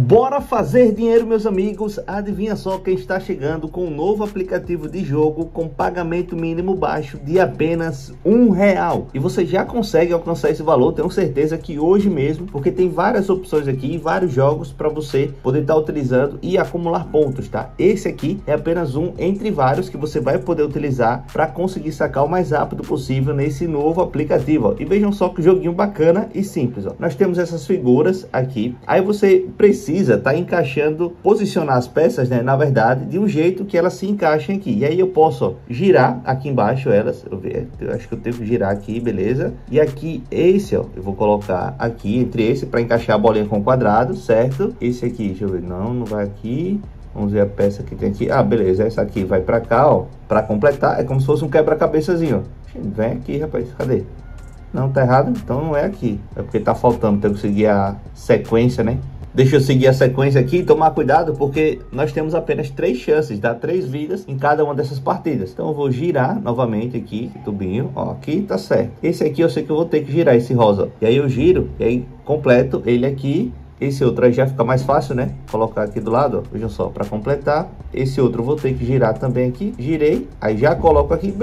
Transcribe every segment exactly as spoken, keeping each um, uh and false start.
Bora fazer dinheiro, meus amigos. Adivinha só quem está chegando com um novo aplicativo de jogo com pagamento mínimo baixo de apenas um real. E você já consegue alcançar esse valor, tenho certeza que hoje mesmo, porque tem várias opções aqui, vários jogos para você poder estar utilizando e acumular pontos, tá? Esse aqui é apenas um entre vários que você vai poder utilizar para conseguir sacar o mais rápido possível nesse novo aplicativo, ó. E vejam só que joguinho bacana e simples, ó. Nós temos essas figuras aqui, aí você precisa precisa estar tá encaixando, posicionar as peças, né, na verdade, de um jeito que elas se encaixem aqui. E aí eu posso, ó, girar aqui embaixo elas, eu, ver, eu acho que eu tenho que girar aqui, beleza? E aqui, esse, ó, eu vou colocar aqui, entre esse, para encaixar a bolinha com o quadrado, certo? Esse aqui, deixa eu ver, não, não vai aqui. Vamos ver a peça que tem aqui. Ah, beleza, essa aqui vai para cá, ó, para completar. É como se fosse um quebra-cabeçazinho, ó. Vem aqui, rapaz, cadê? Não, tá errado, então não é aqui. É porque tá faltando, tem que seguir a sequência, né? Deixa eu seguir a sequência aqui e tomar cuidado, porque nós temos apenas três chances, dá três vidas em cada uma dessas partidas. Então eu vou girar novamente aqui, tubinho, ó, aqui tá certo. Esse aqui eu sei que eu vou ter que girar, esse rosa, ó. E aí eu giro, e aí completo ele aqui. Esse outro aí já fica mais fácil, né? Colocar aqui do lado, ó. Vejam só, para completar. Esse outro eu vou ter que girar também aqui. Girei, aí já coloco aqui.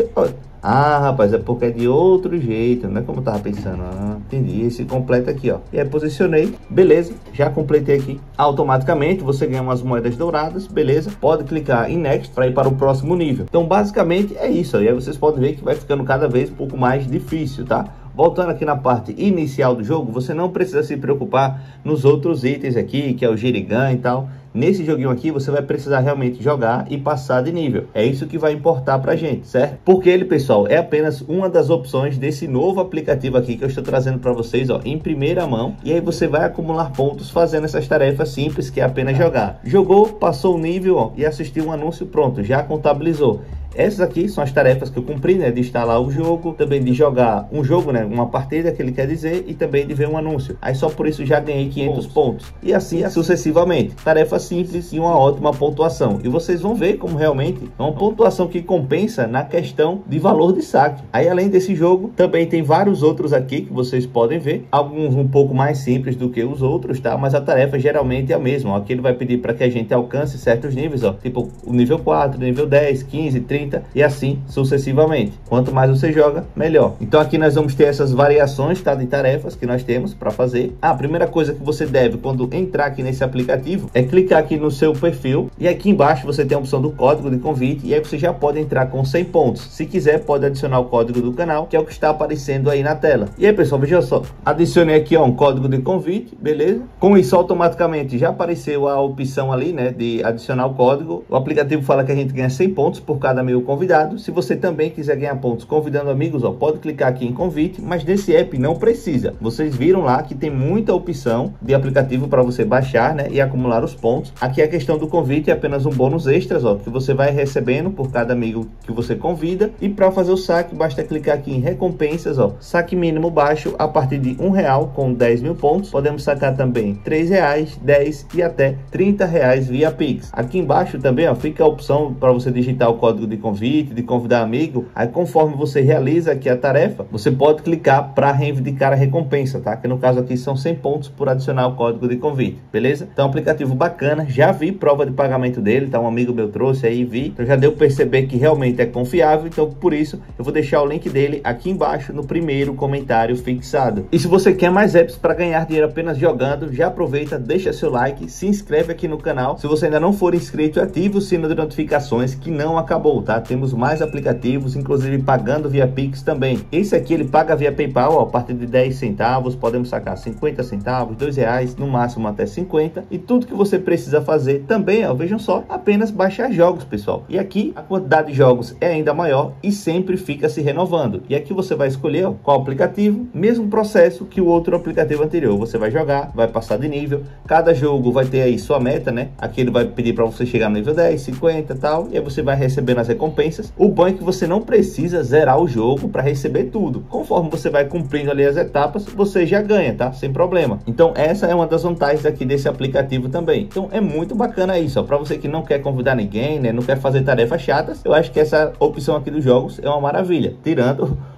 Ah, rapaz, é porque é de outro jeito, não é como eu tava pensando. Ah, entendi. Esse completa aqui, ó. E aí posicionei, beleza, já completei aqui. Automaticamente você ganha umas moedas douradas, beleza. Pode clicar em Next para ir para o próximo nível. Então, basicamente é isso, ó. E aí vocês podem ver que vai ficando cada vez um pouco mais difícil, tá? Voltando aqui na parte inicial do jogo, você não precisa se preocupar nos outros itens aqui, que é o Girigan e tal. Nesse joguinho aqui, você vai precisar realmente jogar e passar de nível. É isso que vai importar pra gente, certo? Porque ele, pessoal, é apenas uma das opções desse novo aplicativo aqui que eu estou trazendo para vocês, ó, em primeira mão. E aí você vai acumular pontos fazendo essas tarefas simples, que é apenas jogar. Jogou, passou o nível, ó, e assistiu um anúncio, pronto, já contabilizou. Essas aqui são as tarefas que eu cumpri, né? De instalar o jogo, também de jogar um jogo, né? Uma partida que ele quer dizer, e também de ver um anúncio. Aí só por isso já ganhei quinhentos pontos. pontos. E assim sucessivamente. Tarefa simples e uma ótima pontuação. E vocês vão ver como realmente é uma pontuação que compensa na questão de valor de saque. Aí além desse jogo, também tem vários outros aqui que vocês podem ver. Alguns um pouco mais simples do que os outros, tá? Mas a tarefa geralmente é a mesma. Aqui ele vai pedir para que a gente alcance certos níveis, ó. Tipo o nível quatro, nível dez, quinze, trinta e assim sucessivamente. Quanto mais você joga, melhor. Então aqui nós vamos ter essas variações, tá, de tarefas que nós temos para fazer. A primeira coisa que você deve quando entrar aqui nesse aplicativo é clicar aqui no seu perfil e aqui embaixo você tem a opção do código de convite e aí você já pode entrar com cem pontos. Se quiser pode adicionar o código do canal, que é o que está aparecendo aí na tela. E aí, pessoal, veja só, adicionei aqui, ó, um código de convite, beleza? Com isso automaticamente já apareceu a opção ali, né, de adicionar o código. O aplicativo fala que a gente ganha cem pontos por cada mil convidado. Se você também quiser ganhar pontos convidando amigos, ó, pode clicar aqui em convite, mas nesse app não precisa. Vocês viram lá que tem muita opção de aplicativo para você baixar, né, e acumular os pontos. Aqui a questão do convite é apenas um bônus extras, ó, que você vai recebendo por cada amigo que você convida. E para fazer o saque basta clicar aqui em recompensas, ó, saque mínimo baixo a partir de um real com dez mil pontos. Podemos sacar também três reais, dez e até trinta reais via Pix. Aqui embaixo também, ó, fica a opção para você digitar o código de convite, de convidar amigo. Aí conforme você realiza aqui a tarefa, você pode clicar para reivindicar a recompensa, tá? Que no caso aqui são cem pontos por adicionar o código de convite, beleza? Então aplicativo bacana, já vi prova de pagamento dele, tá? Um amigo meu trouxe aí, vi, então já deu para perceber que realmente é confiável, então por isso eu vou deixar o link dele aqui embaixo no primeiro comentário fixado. E se você quer mais apps para ganhar dinheiro apenas jogando, já aproveita, deixa seu like, se inscreve aqui no canal. Se você ainda não for inscrito, ative o sino de notificações que não acabou, tá? Temos mais aplicativos, inclusive pagando via Pix também. Esse aqui ele paga via PayPal, ó, a partir de dez centavos, podemos sacar cinquenta centavos, dois reais, no máximo até cinquenta. E tudo que você precisa fazer também, ó, vejam só, apenas baixar jogos, pessoal. E aqui a quantidade de jogos é ainda maior e sempre fica se renovando. E aqui você vai escolher, ó, qual aplicativo, mesmo processo que o outro aplicativo anterior. Você vai jogar, vai passar de nível, cada jogo vai ter aí sua meta, né? Aqui ele vai pedir para você chegar no nível dez, cinquenta e tal, e aí você vai recebendo as recompensas. O bom é que você não precisa zerar o jogo para receber tudo. Conforme você vai cumprindo ali as etapas, você já ganha, tá? Sem problema. Então essa é uma das vantagens aqui desse aplicativo também. Então é muito bacana isso, ó. Para você que não quer convidar ninguém, né? Não quer fazer tarefas chatas, eu acho que essa opção aqui dos jogos é uma maravilha. Tirando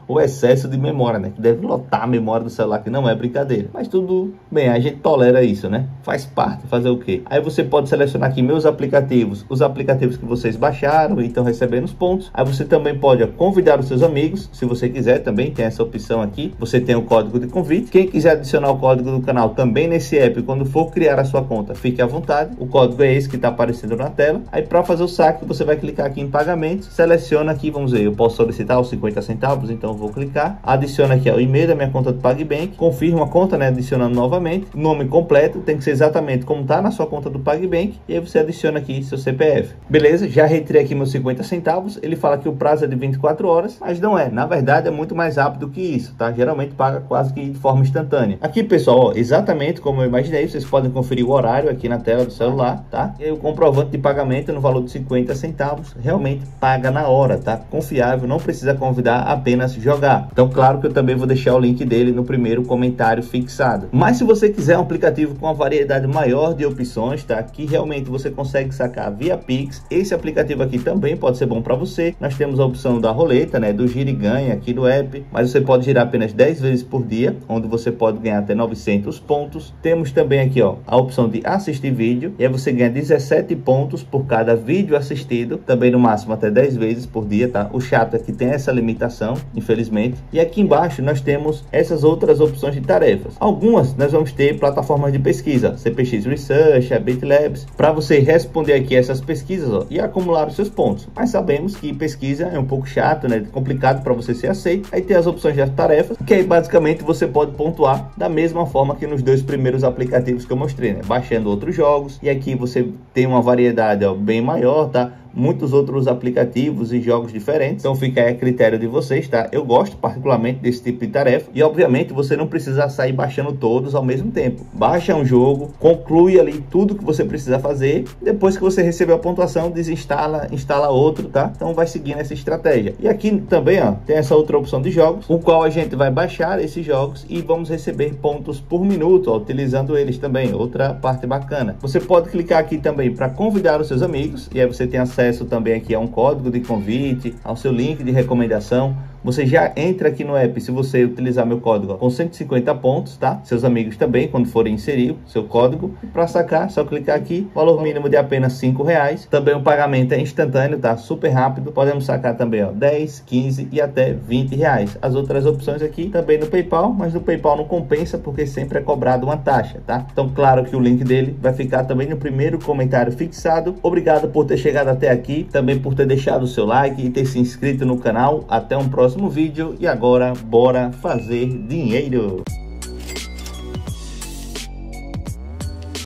o excesso de memória, né? Que deve lotar a memória do celular, que não é brincadeira. Mas tudo bem, a gente tolera isso, né? Faz parte, fazer o quê? Aí você pode selecionar aqui meus aplicativos, os aplicativos que vocês baixaram e estão recebendo os pontos. Aí você também pode ó, convidar os seus amigos, se você quiser, também tem essa opção aqui. Você tem o código de convite. Quem quiser adicionar o código do canal também nesse app, quando for criar a sua conta, fique à vontade. O código é esse que está aparecendo na tela. Aí para fazer o saque, você vai clicar aqui em pagamento, seleciona aqui, vamos ver, eu posso solicitar os cinquenta centavos, então eu vou clicar, adiciona aqui ó, o e-mail da minha conta do PagBank, confirma a conta, né, adicionando novamente, nome completo, tem que ser exatamente como está na sua conta do PagBank, e aí você adiciona aqui seu C P F. Beleza, já retirei aqui meus cinquenta centavos, ele fala que o prazo é de vinte e quatro horas, mas não é, na verdade é muito mais rápido que isso, tá? Geralmente paga quase que de forma instantânea. Aqui, pessoal, ó, exatamente como eu imaginei, vocês podem conferir o horário aqui na tela do celular, tá? E aí o comprovante de pagamento no valor de cinquenta centavos, realmente paga na hora, tá? Confiável, não precisa convidar, apenas jogar. Então, claro que eu também vou deixar o link dele no primeiro comentário fixado. Mas se você quiser um aplicativo com uma variedade maior de opções, tá? Que realmente você consegue sacar via Pix, esse aplicativo aqui também pode ser bom para você. Nós temos a opção da roleta, né? Do gira e ganha aqui do app, mas você pode girar apenas dez vezes por dia, onde você pode ganhar até novecentos pontos. Temos também aqui, ó, a opção de assistir vídeo, e aí você ganha dezessete pontos por cada vídeo assistido, também no máximo até dez vezes por dia, tá? O chato é que tem essa limitação, infelizmente. E aqui embaixo nós temos essas outras opções de tarefas. Algumas nós vamos ter plataformas de pesquisa, C P X Research, BitLabs, para você responder aqui essas pesquisas, ó, e acumular os seus pontos. Mas sabemos que pesquisa é um pouco chato, né? Complicado para você ser aceito. Aí tem as opções de tarefas, que aí basicamente você pode pontuar da mesma forma que nos dois primeiros aplicativos que eu mostrei, né? Baixando outros jogos, e aqui você tem uma variedade ó, bem maior, tá? Muitos outros aplicativos e jogos diferentes, então fica aí a critério de vocês, tá? Eu gosto particularmente desse tipo de tarefa, e obviamente você não precisa sair baixando todos ao mesmo tempo. Baixa um jogo, conclui ali tudo que você precisa fazer, depois que você receber a pontuação, desinstala, instala outro, tá? Então vai seguindo essa estratégia. E aqui também, ó, tem essa outra opção de jogos, o qual a gente vai baixar esses jogos e vamos receber pontos por minuto, ó, utilizando eles também, outra parte bacana. Você pode clicar aqui também para convidar os seus amigos, e aí você tem acesso acesso também aqui a um código de convite, ao seu link de recomendação. Você já entra aqui no app, se você utilizar meu código, ó, com cento e cinquenta pontos, tá? Seus amigos também, quando forem inserir o seu código. Para sacar, só clicar aqui, valor mínimo de apenas cinco reais. Também o pagamento é instantâneo, tá? Super rápido. Podemos sacar também, ó, dez, quinze e até vinte reais. As outras opções aqui também no PayPal, mas no PayPal não compensa porque sempre é cobrado uma taxa, tá? Então, claro que o link dele vai ficar também no primeiro comentário fixado. Obrigado por ter chegado até aqui, também por ter deixado o seu like e ter se inscrito no canal. Até um próximo vídeo, e agora bora fazer dinheiro.